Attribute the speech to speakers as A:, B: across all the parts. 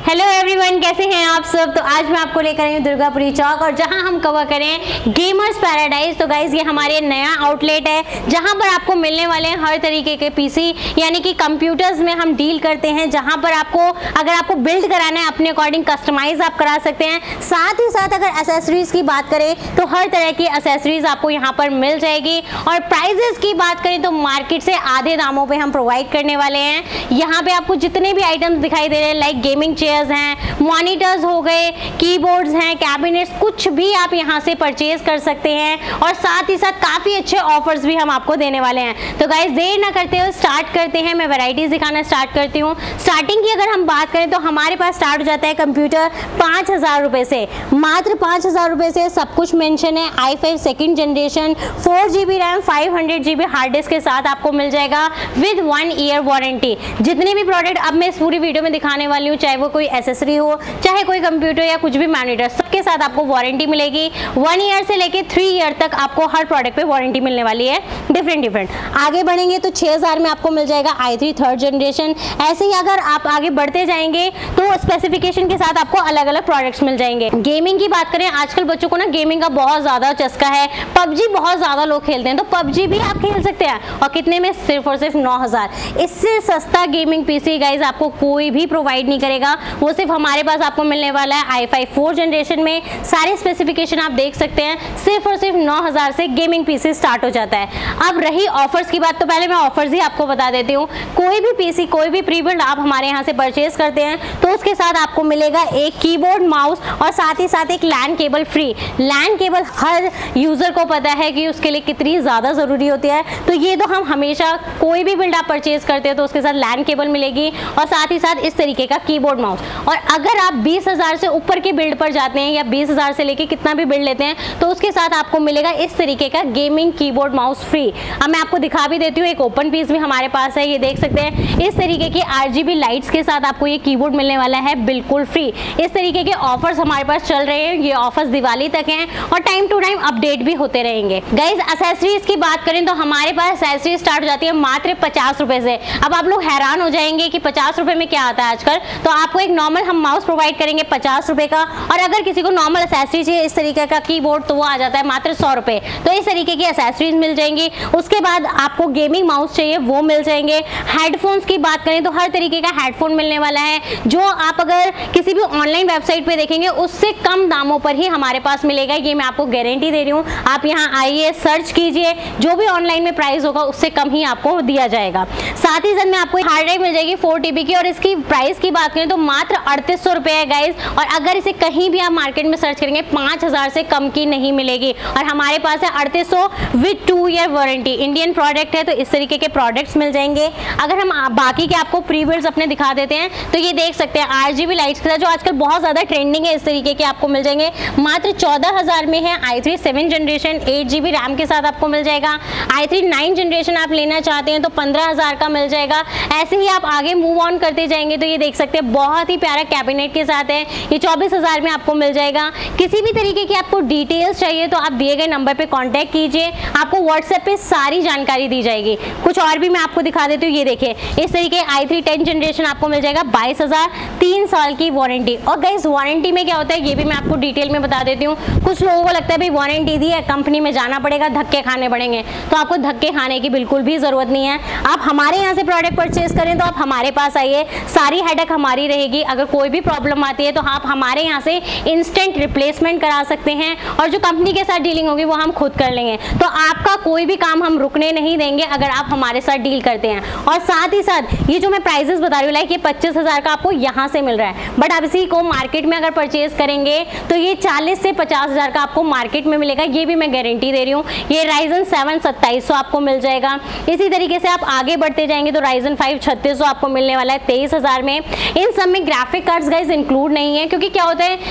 A: Hello everyone, कैसे हैं आप सब। तो आज मैं आपको लेकर आई हूँ दुर्गापुरी चौक और जहां हम कवर करें गेमर्स पैराडाइज। तो गाइज ये हमारे नया आउटलेट है जहां पर आपको मिलने वाले हैं हर तरीके के पीसी, यानी कि कंप्यूटर्स में हम डील करते हैं, जहां पर अगर आपको बिल्ड कराना है अपने अकॉर्डिंग कस्टमाइज आप करा सकते हैं। साथ ही साथ अगर एसेसरीज की बात करें तो हर तरह की एसेसरीज आपको यहाँ पर मिल जाएगी। और प्राइजेस की बात करें तो मार्केट से आधे दामों पे हम प्रोवाइड करने वाले हैं। यहाँ पे आपको जितने भी आइटम्स दिखाई दे रहे हैं, लाइक गेमिंग चेयर्स हैं, मॉनिटर्स हो गए, कीबोर्ड्स हैं, कैबिनेट्स, कुछ भी आप यहाँ से परचेज कर सकते हैं। और साथ ही साथ काफी अच्छे ऑफर्स भी हम आपको देने वाले हैं। तो गाइस देर ना करते हुए स्टार्ट करते हैं। मैं वैरायटीज दिखाना स्टार्ट करती हूँ। स्टार्टिंग की अगर हम बात करें तो हमारे पास स्टार्ट हो जाता है कंप्यूटर 5,000 रुपए से। मात्र 5,000 रुपए से सब कुछ मेंशन है। i5 second generation 4GB RAM 500GB hard disk के साथ आपको मिल जाएगा विद 1 ईयर वारंटी। जितने भी प्रोडक्ट अब मैं इस पूरी वीडियो में दिखाने वाली हूँ, चाहे वो कोई एसेसरी हो, चाहे कोई कंप्यूटर या कुछ भी मॉनिटर, सबके साथ आपको वारंटी मिलेगी। 1 ईयर से लेके 3 ईयर तक आपको हर प्रोडक्ट पे वारंटी मिलने वाली है, डिफरेंट। आगे बढ़ेंगे तो 6,000 में आपको मिल जाएगा i3 थर्ड जनरेशन। ऐसे ही अगर आप आगे बढ़ते जाएंगे तो स्पेसिफिकेशन के साथ आपको अलग अलग प्रोडक्ट्स मिल जाएंगे। गेमिंग की बात करें, आजकल बच्चों को ना गेमिंग का बहुत ज्यादा चस्का है। पबजी बहुत ज्यादा लोग खेलते हैं, तो पबजी भी आप खेल सकते हैं। और कितने में? सिर्फ और सिर्फ 9,000। इससे सस्ता गेमिंग पीसी गाइज आपको कोई भी प्रोवाइड नहीं करेगा। वो सिर्फ हमारे पास आपको मिलने वाला है i5 4 जनरेशन में। सारे स्पेसिफिकेशन आप देख सकते हैं। सिर्फ और सिर्फ 9,000 से गेमिंग पीसी स्टार्ट हो जाता है। अब रही ऑफर्स की बात, तो पहले मैं ऑफर्स ही आपको बता देती हूँ। कोई भी पीसी, कोई भी प्री बिल्ड आप हमारे यहाँ से परचेज करते हैं तो उसके साथ आपको मिलेगा एक कीबोर्ड, माउस और साथ ही साथ एक LAN cable free. LAN cable हर यूजर को पता है कि उसके लिए कितनी ज्यादा जरूरी होती है, तो ये तो हम हमेशा कोई भी बिल्ड आप परचेज करते हो तो उसके साथ लैन केबल मिलेगी और साथ ही साथ इस तरीके का कीबोर्ड, माउस। और अगर आप 20,000 से ऊपर के बिल्ड पर जाते हैं या 20,000 से लेके कितना भी बिल्ड लेते हैं तो उसके साथ आपको मिलेगा इस तरीके का गेमिंग कीबोर्ड माउस फ्री। अब मैं आपको दिखा भी देती हूँ, एक ओपन पीस भी हमारे पास है, ये देख सकते हैं। इस तरीके की RGB लाइट्स के साथ आपको ये कीबोर्ड मिलने वाला है बिल्कुल फ्री। इस तरीके के ऑफर्स हमारे पास चल रहे हैं। ये ऑफर्स दिवाली तक हैं और टाइम टू टाइम अपडेट भी होते रहेंगे। गाइज एसेसरीज की बात करें तो हमारे पास एसेसरीज स्टार्ट हो जाती है मात्र 50 रुपए से। अब आप लोग हैरान हो जाएंगे कि 50 रुपए में क्या आता है आजकल। तो आपको एक नॉर्मल हम माउस प्रोवाइड करेंगे 50 रुपए का, और अगर किसी को नॉर्मल एसेसरी चाहिए इस तरीके का कीबोर्ड तो वो आ जाता है मात्र 100 रुपए। तो इस तरीके की एसेसरीज मिल जाएंगी। उसके बाद आपको गेमिंग माउस चाहिए वो मिल जाएंगे। हेडफोन्स की बात करें तो हर तरीके का हेडफोन मिलने वाला है, जो आप अगर किसी भी ऑनलाइन वेबसाइट पे देखेंगे उससे कम दामों पर ही हमारे पास मिलेगा। ये मैं आपको गारंटी दे रही हूँ। आप यहाँ आइए, सर्च कीजिए, जो भी ऑनलाइन में प्राइस होगा उससे कम ही आपको दिया जाएगा। साथ ही साथ में आपको हार्ड ड्राइव मिल जाएगी 4TB की, और इसकी प्राइस की बात करें तो मात्र 3800 रुपए है गाइज। और अगर इसे कहीं भी आप मार्केट में सर्च करेंगे 5,000 से कम की नहीं मिलेगी। और हमारे पास है 3800 with 2 year warranty. Indian product है तो इस तरीके के प्रोडक्ट्स मिल जाएंगे। अगर हम बाकी के आपको प्री बिल्ड्स अपने दिखा देते हैं तो ये देख सकते हैं RGB लाइट्स के साथ, जो आजकल बहुत ज्यादा ट्रेंडिंग है, इस तरीके के आपको मिल जाएंगे। मात्र 14,000 में है। i3 7 जनरेशन 8GB रैम के साथ आपको मिल जाएगा। i3 9 जनरेशन आप लेना चाहते हैं तो 15,000 का मिल जाएगा। ऐसे ही आप आगे मूव ऑन करते जाएंगे तो ये देख सकते हैं बहुत ही प्यारा कैबिनेट के साथ है, ये 24,000 में आपको मिल जाएगा। किसी भी तरीके की आपको डिटेल्स चाहिए तो आप दिए गए नंबर पे कांटेक्ट कीजिए, आपको व्हाट्सएप पे सारी जानकारी दी जाएगी। कुछ और भी मैं आपको दिखा देती हूँ। ये देखिए इस तरीके i3 10 जनरेशन आपको मिल जाएगा 22,000, 3 साल की वारंटी। और गाइस वारंटी में क्या होता है ये भी मैं आपको डिटेल में बता देती हूँ। कुछ लोगों को लगता है भाई वारंटी दी है, कंपनी में जाना पड़ेगा, धक्के खाने पड़ेंगे, तो आपको धक्के खाने की बिल्कुल भी जरूरत नहीं है। आप हमारे यहाँ से प्रोडक्ट परचेज करें तो आप हमारे पास आइए, सारी हेडेक हमारी रहेगी। अगर कोई भी प्रॉब्लम आती है तो आप हमारे यहाँ से इंस्टेंट रिप्लेसमेंट करा सकते हैं, और जो कंपनी के साथ डीलिंग होगी वो हम खुद कर लेंगे। तो आपका कोई भी काम हम रुकने नहीं देंगे अगर आप हमारे साथ डील करते हैं। और साथ ही साथ ये जो मैं प्राइसेस बता रही हूँ, लाइक ये 25,000 का आपको यहाँ से मिल रहा है, बट आप इसी को मार्केट में अगर परचेज करेंगे तो ये 40 से 50,000 का आपको मार्केट में मिलेगा। ये भी मैं गारंटी दे रही हूँ। ये Ryzen 7 2700 आपको मिल जाएगा। इसी तरीके से आप आगे बढ़ते जाएंगे तो Ryzen 5 3600 आपको मिलने वाला है 23,000 में। इन सब में ग्राफिक कार्ड्स गाइस इंक्लूड नहीं है, क्योंकि क्या होता है हर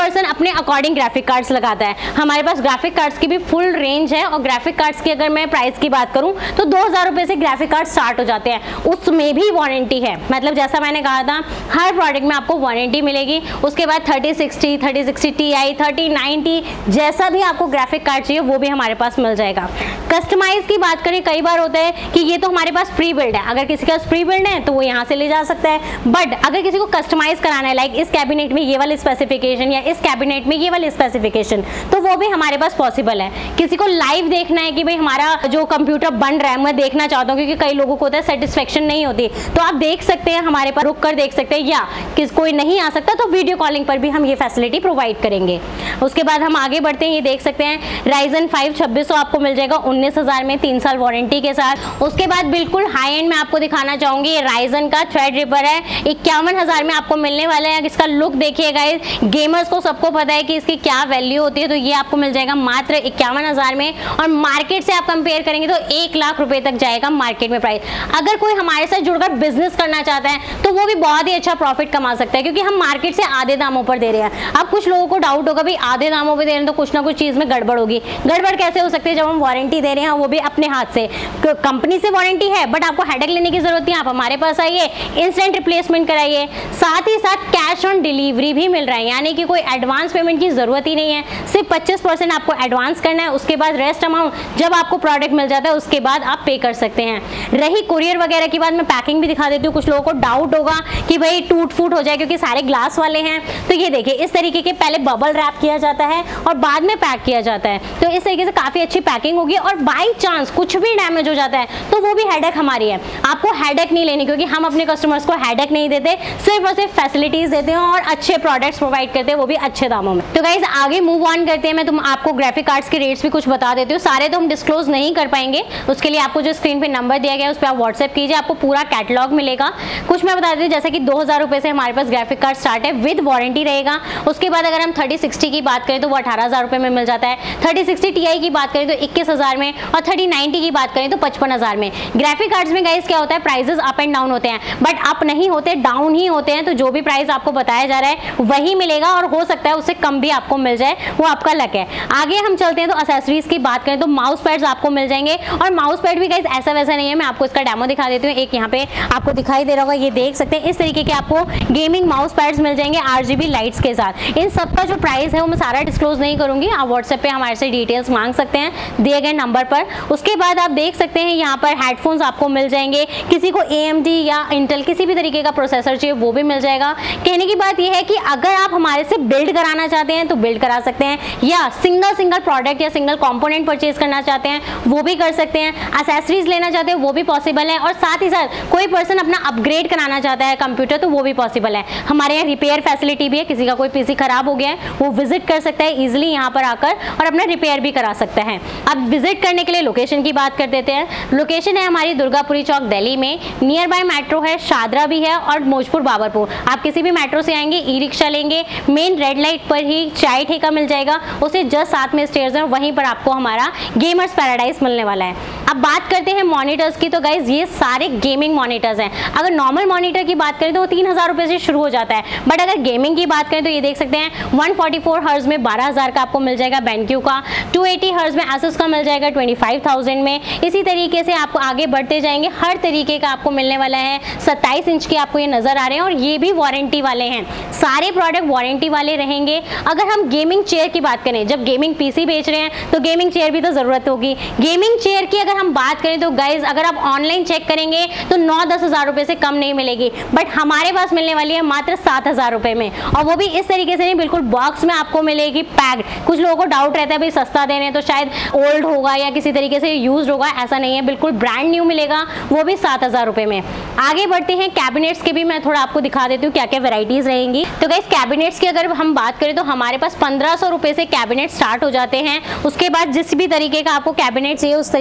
A: पर्सन अपने अकॉर्डिंग ग्राफिक कार्ड्स लगाता है। हमारे पास ग्राफिक कार्ड्स की भी फुल रेंज है और ग्राफिक कार्ड्स की अगर मैं प्राइस की बात करूं तो 2000 रुपए से ग्राफिक कार्ड स्टार्ट हो जाते हैं, उसमें भी वारंटी है। मतलब जैसा मैंने कहा था हर प्रोडक्ट में आपको वारंटी मिलेगी। उसके बाद 3060, 3060 Ti, 3090 जैसा भी आपको ग्राफिक कार्ड चाहिए वो भी हमारे पास मिल जाएगा। कस्टमाइज की बात करें, कई बार होता है कि ये तो हमारे पास प्री बिल्ड है, अगर किसी का प्री बिल्ड है तो वो यहाँ से ले जा सकता है। बट अगर किसी को कस्टमाइज कराना है, लाइक इस कैबिनेट में ये वाली स्पेसिफिकेशन या इस कैबिनेट में ये वाली स्पेसिफिकेशन, तो वो भी हमारे पास पॉसिबल है। किसी को लाइव देखना है कि भाई हमारा जो कंप्यूटर बन रहा है मैं देखना चाहता हूँ, क्योंकि कई लोगों को होता है सेटिस्फेक्शन नहीं होती, तो आप देख सकते हैं हमारे पास, रुक कर देख सकते हैं, या कोई नहीं आ सकता तो वीडियो कॉलिंग पर भी हम ये फैसिलिटी प्रोवाइड करेंगे। उसके बाद हम आगे बढ़ते हैं, ये देख सकते हैं Ryzen 5 2600 आपको मिल जाएगा 19,000 में 3 साल वारंटी के साथ। उसके बाद बिल्कुल हाई एंड में आपको दिखाना चाहूंगी, ये Ryzen का थ्रेडरिपर है, 51,000 में आपको मिलने वाला है। इसका लुक देखिएगा, गेमर्स को सबको पता है कि इसकी क्या वैल्यू होती है, तो ये आपको मिल जाएगा मात्र 51,000 में। और मार्केट से आप कंपेयर करेंगे तो 1 लाख रुपए तक जाएगा मार्केट में प्राइस। अगर कोई हमारे साथ जुड़कर बिजनेस करना चाहता है तो वो भी बहुत ही अच्छा प्रॉफिट कमा सकता है, क्योंकि हम मार्केट से आधे दामों पर दे रहे हैं। अब कुछ लोगों को डाउट होगा भाई आधे दामों पर दे रहे हैं तो कुछ ना कुछ चीज में गड़बड़ होगी। गड़बड़ कैसे हो सकती है जब हम वारंटी दे रहे हैं, वो भी अपने हाथ से। कंपनी से वारंटी है बट आपको हेडेक लेने की जरूरत नहीं, आप हमारे पास आइए, इंस्टेंट रिप्लेसमेंट कराइए। साथ ही साथ कैश ऑन डिलीवरी भी मिल रहा है, यानी कि कोई एडवांस पेमेंट की जरूरत ही नहीं है। सिर्फ 25% आपको एडवांस करना है, उसके बाद रेस्ट अमाउंट जब आपको प्रोडक्ट मिल जाता है उसके बाद आप पे कर सकते हैं। रही कुरियर वगैरह की बात, मैं पैकिंग भी दिखा देती हूँ। कुछ लोगों को डाउट होगा कि भाई टूट फूट हो जाए क्योंकि सारे ग्लास वाले हैं, तो ये देखिए इस तरीके के पहले बबल रैप किया जाता है और बाद में पैक किया जाता है, तो इस तरीके से काफी अच्छी पैकिंग होगी। और बाई चांस कुछ भी डैमेज हो जाता है तो वो भी हेडेक हमारी है, आपको हेडेक नहीं लेनी, क्योंकि हम अपने कस्टमर्स को हेडेक नहीं देते, सिर्फ और सिर्फ फैसिलिटीज देते हैं और अच्छे प्रोडक्ट्स प्रोवाइड करते हैं, वो भी अच्छे दामों में। तो गाइज आगे मूव ऑन करते हैं, मैं आपको ग्राफिक कार्ड्स के रेट्स भी कुछ बता देती हूँ। सारे तो हम डिस्क्लोज नहीं कर पाएंगे, उसके लिए आपको जो स्क्रीन पे नंबर दिया गया है उस पर आप व्हाट्सएप कीजिए, आपको पूरा कैटलॉग मिलेगा। कुछ मैं बता देती हूँ, जैसे कि 2000 रुपए से हमारे पास ग्राफिक कार्ड स्टार्ट है, विद वारंटी रहेगा। उसके बाद अगर हम 3060 की बात करें तो वो 18,000 रुपए में मिल जाता है। 3060 Ti की बात करें तो 21,000 में, और 3090 की बात करें तो 55,000 में। ग्राफिक कार्ड्स में गाइस क्या होता है, प्राइसेस अप एंड डाउन होते हैं, बट अप नहीं होते, डाउन ही होते हैं। तो जो भी प्राइस आपको बताया जा रहा है वही मिलेगा, और हो सकता है उससे कम भी आपको मिल जाए, वो आपका लक है। आगे हम चलते हैं तो एक्सेसरीज की बात करें तो माउस पैड्स आपको मिल जाएंगे, और माउस पैड भी गाइस ऐसा वैसा नहीं है, मैं आपको इसका डेमो दिखा देती हूँ। एक यहाँ पे आपको दिखाई दे रहा होगा, ये देख सकते हैं इस तरीके के आपको गेमिंग माउस पैड्स मिल जाएंगे RGB लाइट्स के साथ। इन सब का जो प्राइस है वो मैं सारा डिस्क्लोज नहीं करूंगी, आप व्हाट्सएप पे हमारे से डिटेल्स मांग सकते हैं दिए गए नंबर पर। उसके बाद आप देख सकते हैं यहाँ पर हेडफोन्स आपको मिल जाएंगे, किसी को AMD या इंटेल किसी भी तरीके का प्रोसेसर चाहिए वो भी मिल जाएगा। कहने की बात यह है कि अगर आप हमारे से बिल्ड कराना चाहते हैं तो बिल्ड करा सकते हैं, या सिंगल प्रोडक्ट या सिंगल कॉम्पोनेंट परचेज करना चाहते हैं वो भी कर सकते हैं, एक्सेसरीज लेना चाहते हैं वो भी पॉसिबल है, और साथ ही साथ कोई पर्सन अपना अपग्रेड कराना चाहता है कंप्यूटर तो वो भी पॉसिबल है। हमारे यहाँ रिपेयर फैसिलिटी भी है, किसी का कोई PC खराब हो गया है वो विजिट कर सकता है इजिली यहाँ पर आकर और अपना रिपेयर भी करा सकता है। अब विजिट करने के लिए लोकेशन की बात कर देते हैं। लोकेशन है हमारी दुर्गापुरी चौक दिल्ली में, नियर बाय मेट्रो है, शादरा भी है और मौजपुर बाबरपुर। आप किसी भी मेट्रो से आएंगे, ई-रिक्शा लेंगे, मेन रेड लाइट पर ही चाय ठेका मिल जाएगा, उसे जस्ट साथ में स्टेयर्स है, वहीं पर आपको हमारा गेमर्स पैराडाइज मिलने वाला है। अब बात करते हैं मॉनिटर्स की, तो गाइज ये सारे गेमिंग मॉनिटर्स हैं। अगर नॉर्मल मॉनिटर की बात करें तो वो 3,000 रुपए से शुरू हो जाता है, बट अगर गेमिंग की बात करें तो ये देख सकते हैं 144 हर्ट्ज में 12,000 का आपको मिल जाएगा BenQ का, 280 हर्ट्ज में Asus का मिल जाएगा 25,000 में। इसी तरीके से आपको आगे बढ़ते जाएंगे, हर तरीके का आपको मिलने वाला है। 27 इंच के आपको ये नजर आ रहे हैं और ये भी वारंटी वाले हैं, सारे प्रोडक्ट वारंटी वाले रहेंगे। अगर हम गेमिंग चेयर की बात करें, जब गेमिंग PC बेच रहे हैं तो गेमिंग चेयर भी तो जरूरत होगी। गेमिंग चेयर की अगर हम बात करें तो गाइज अगर आप ऑनलाइन चेक करेंगे तो 9-10 हज़ार रुपए से कम नहीं मिलेगी, बट हमारे पास मिलने वाली है मात्र 7,000 रुपए में, और वो भी इस तरीके से नहीं, बिल्कुल बॉक्स में आपको मिलेगी पैक्ड। कुछ लोगों को डाउट रहता है भाई सस्ता दे रहे हैं तो शायद ओल्ड होगा या किसी तरीके से यूज्ड होगा, ऐसा नहीं है, बिल्कुल ब्रांड न्यू मिलेगा, वो भी 7,000 रुपए में। आगे बढ़ते हैं, कैबिनेट्स के भी मैं थोड़ा आपको दिखा देती हूँ क्या क्या वेराइटीज रहेंगी। तो गाइस कैबिनेट्स की अगर हम बात करें तो हमारे पास 1500 रुपए से कैबिनेट स्टार्ट हो जाते हैं। उसके बाद जिस भी तरीके का आपको कैबिनेट चाहिए उस तरीके का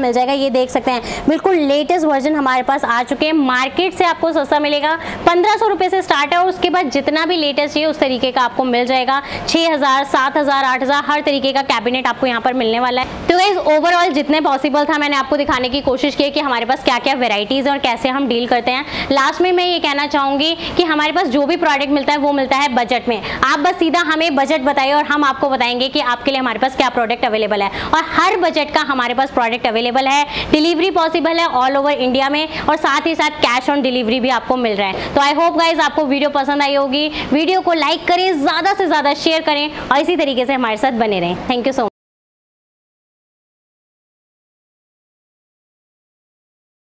A: मिल जाएगा। ये देख सकते हैं बिल्कुल लेटेस्ट वर्जन हमारे पास आ चुके हैं, मार्केट से आपको सस्ता मिलेगा। 1500 रुपए से स्टार्ट है और उसके बाद जितना भी लेटेस्ट चाहिए उस तरीके का आपको मिल जाएगा। 6000, 7000, 8000 हर तरीके का कैबिनेट आपको यहाँ पर मिलने वाला है। तो गाइस ओवरऑल जितने पॉसिबल था मैंने आपको दिखाने की कोशिश की कि हमारे पास क्या क्या वेराइटीज है और कैसे हम डील करते हैं। लास्ट में मैं ये कहना चाहूंगी कि हमारे पास जो भी प्रोडक्ट मिलता है वो मिलता है बजट में। आप बस सीधा हमें बजट बताइए और हम आपको बताएंगे कि आपके लिए हमारे पास क्या प्रोडक्ट अवेलेबल है, और हर बजट का हमारे पास प्रोडक्ट अवेलेबल है। डिलीवरी पॉसिबल है ऑल ओवर इंडिया में, और साथ ही साथ कैश ऑन डिलीवरी भी आपको मिल रहा है। तो आई होप गाइज आपको वीडियो पसंद आई होगी। वीडियो को लाइक करें, ज्यादा से ज्यादा शेयर करें और इसी तरीके से हमारे साथ बने रहें। Thank you so much.